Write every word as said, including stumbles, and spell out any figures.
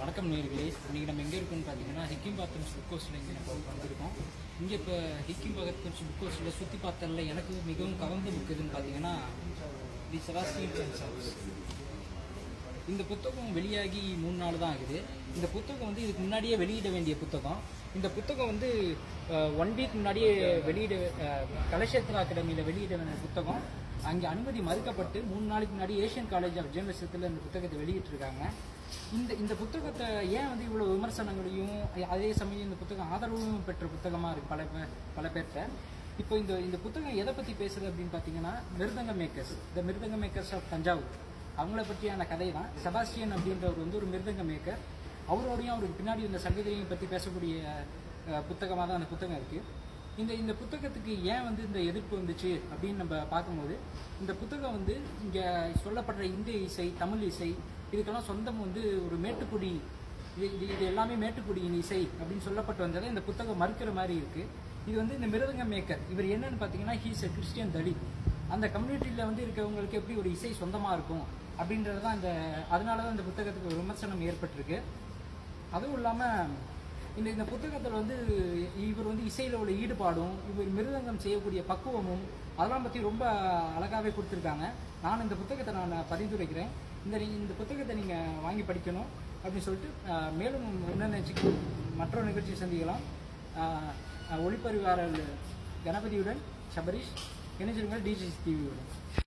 வணக்கம் நேயர்களே. இன்றைக்கி நம்ம எங்கே இருக்கோம்னு பார்த்தீங்கன்னா ஹிக்கிம் பாத்தம்ஸ் புக் ஹவுஸில் இங்கே நம்ம வந்திருக்கோம். இங்கே இப்போ ஹிக்கிம் பாத்தம்ஸ் புக் ஹவுஸில் சுற்றி பார்த்ததில் எனக்கு மிகவும் கவர்ந்த புக் எதுன்னு பார்த்தீங்கன்னா தி செபாஸ்டியன் ஹவுஸ். இந்த புத்தகம் வெளியாகி மூணு நாள் தான் ஆகுது. இந்த புத்தகம் வந்து இதுக்கு முன்னாடியே வெளியிட வேண்டிய புத்தகம். இந்த புத்தகம் வந்து ஒன் வீக் முன்னாடியே வெளியிட கலக்ஷேத்ரா அகாடமியில் வெளியிட வேண்டிய புத்தகம் அங்கே அனுமதி மறுக்கப்பட்டு மூணு நாளைக்கு முன்னாடி ஏஷியன் காலேஜ் ஆஃப் ஜேர்னலிசத்தில் இந்த புத்தகத்தை வெளியிட்டிருக்காங்க. இந்த இந்த புத்தகத்தை ஏன் வந்து இவ்வளோ விமர்சனங்களையும் அதே சமயம் இந்த புத்தகம் ஆதரவும் பெற்ற புத்தகமாக இருக்குது பல பல பேர்கிட்ட. இப்போ இந்த இந்த புத்தகம் எதை பற்றி பேசுகிறது அப்படின்னு பார்த்தீங்கன்னா மிருதங்க மேக்கர்ஸ், த மிருதங்க மேக்கர்ஸ் ஆஃப் தஞ்சாவூர், அவங்கள பற்றியான கதை தான். செபாஸ்டியன் அப்படின்றவர் வந்து ஒரு மிருதங்க மேக்கர். அவரோடையும் அவருக்கு பின்னாடி இந்த சங்கதிரையும் பற்றி பேசக்கூடிய புத்தகமாக தான் அந்த புத்தகம் இருக்குது. இந்த இந்த புத்தகத்துக்கு ஏன் வந்து இந்த எதிர்ப்பு வந்துச்சு அப்படின்னு நம்ம பார்க்கும்போது, இந்த புத்தகம் வந்து இங்கே சொல்லப்படுற இந்திய இசை, தமிழ் இசை, இதுக்கெல்லாம் சொந்தம் வந்து ஒரு மேட்டுக்குடி, இது இது எல்லாமே மேட்டுக்குடியின் இசை அப்படின்னு சொல்லப்பட்டு வந்ததை இந்த புத்தகம் மறுக்கிற மாதிரி இருக்குது. இது வந்து இந்த மிருதங்க மேக்கர் இவர் என்னன்னு பார்த்தீங்கன்னா ஹீஸ் எ கிறிஸ்டியன் தலித். அந்த கம்யூனிட்டியில் வந்து இருக்கிறவங்களுக்கு எப்படி ஒரு இசை சொந்தமாக இருக்கும் அப்படின்றது தான் இந்த அதனால தான் இந்த புத்தகத்துக்கு ஒரு விமர்சனம் ஏற்பட்டிருக்கு. அதுவும் இல்லாமல் இந்த இந்த புத்தகத்தில் வந்து இவர் வந்து இசையில் உள்ள ஈடுபாடும் இவர் மிருதங்கம் செய்யக்கூடிய பக்குவமும் அதெல்லாம் பற்றி ரொம்ப அழகாகவே கொடுத்துருக்காங்க. நான் இந்த புத்தகத்தை நான் பரிந்துரைக்கிறேன். இந்த இந்த புத்தகத்தை நீங்கள் வாங்கி படிக்கணும் அப்படின்னு சொல்லிட்டு மேலும் என்ன நினச்சிக்கு மற்றொரு நிகழ்ச்சியை சந்திக்கலாம். ஒளிப்பரிவாரல் கணபதியுடன் சபரீஷ் இணைஞ்சிருங்கள் டிஜி டிவியுடன்.